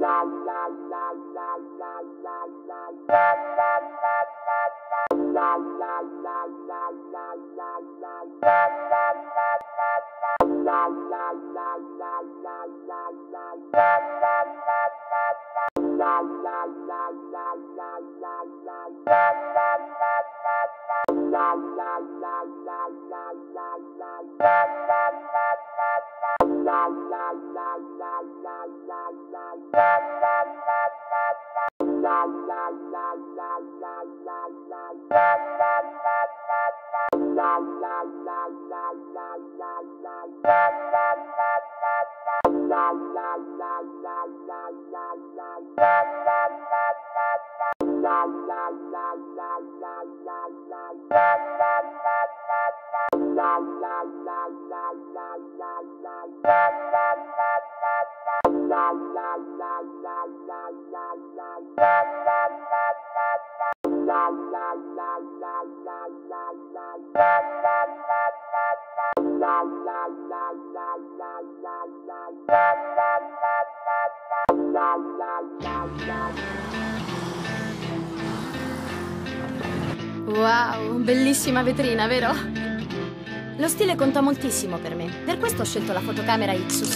Wow, bellissima vetrina, vero? Lo stile conta moltissimo per me. Per questo ho scelto la fotocamera Ixus.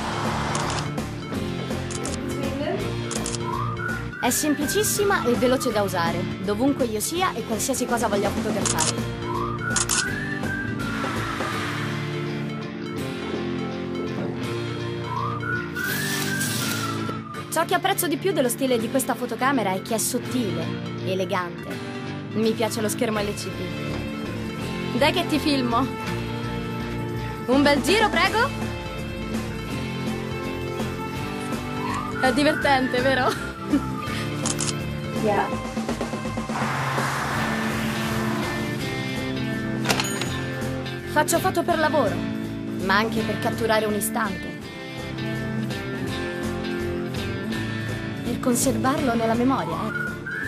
È semplicissima e veloce da usare, dovunque io sia e qualsiasi cosa voglia fotografare. Ciò che apprezzo di più dello stile di questa fotocamera è che è sottile, elegante. Mi piace lo schermo LCD. Dai che ti filmo. Un bel giro, prego. È divertente, vero? Yeah. Faccio foto per lavoro, ma anche per catturare un istante. Per conservarlo nella memoria, ecco.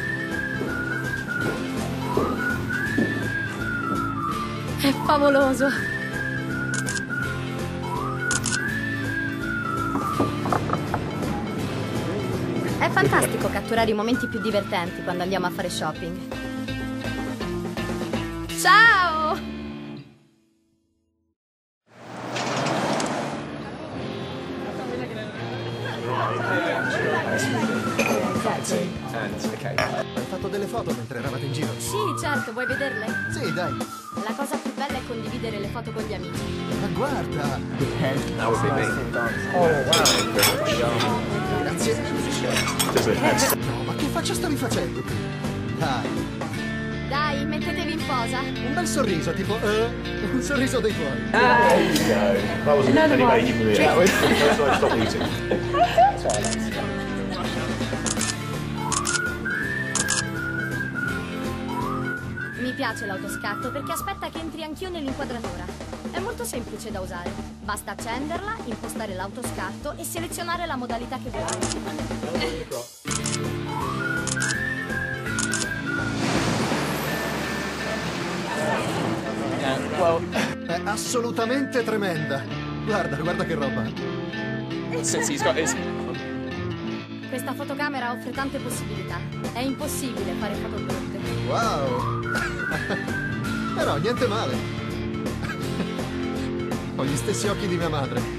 È favoloso. È fantastico catturare i momenti più divertenti quando andiamo a fare shopping. Ciao! Hai fatto delle foto mentre eravate in giro? Sì, certo, vuoi vederle? Sì, dai. La cosa più bella è condividere le foto con gli amici. Ma guarda. That would be me. Grazie. No, ma che faccia stavi facendo qui? Dai, Dai, mettetevi in posa. un bel sorriso, tipo, un sorriso dei tuoi. There you go. That wasn't anybody giving me that. That's why I stopped eating. Mi piace l'autoscatto perché aspetta che entri anch'io nell'inquadratura. È molto semplice da usare. Basta accenderla, impostare l'autoscatto e selezionare la modalità che vuoi. È assolutamente tremenda. Guarda, guarda che roba. Since he's got his... Questa fotocamera offre tante possibilità. È impossibile fare foto brutte. Wow. Però niente male. Ho gli stessi occhi di mia madre.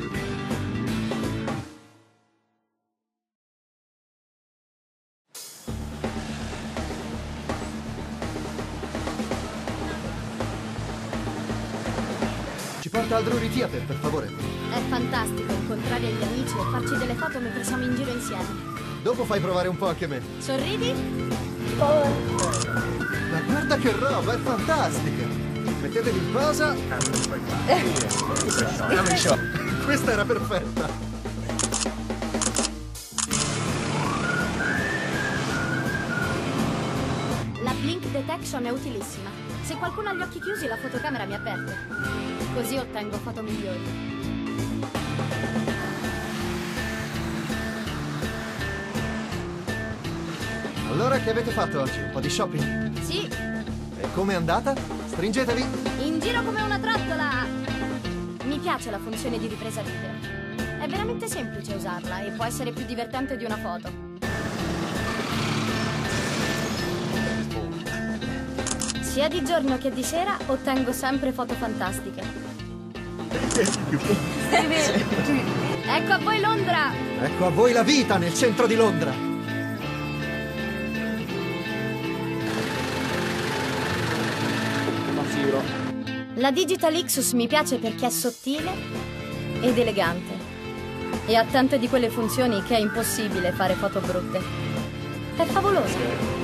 Ci porta al Drury Theater, per favore. È fantastico incontrare gli amici e farci delle foto mentre siamo in giro insieme. Dopo fai provare un po' anche me. Sorridi? Ma guarda che roba, è fantastica. Mettetevi in posa. Questa era perfetta. La blink detection è utilissima. Se qualcuno ha gli occhi chiusi, la fotocamera mi avverte. Così ottengo foto migliori. Allora, che avete fatto oggi? Un po' di shopping? Sì, E com'è andata? Stringetevi. in giro come una trottola! Mi piace la funzione di ripresa video. È veramente semplice usarla e può essere più divertente di una foto. Sia di giorno che di sera ottengo sempre foto fantastiche. Ecco a voi Londra! Ecco a voi la vita nel centro di Londra. La Digital Ixus mi piace perché è sottile ed elegante e ha tante di quelle funzioni che è impossibile fare foto brutte. È favolosa.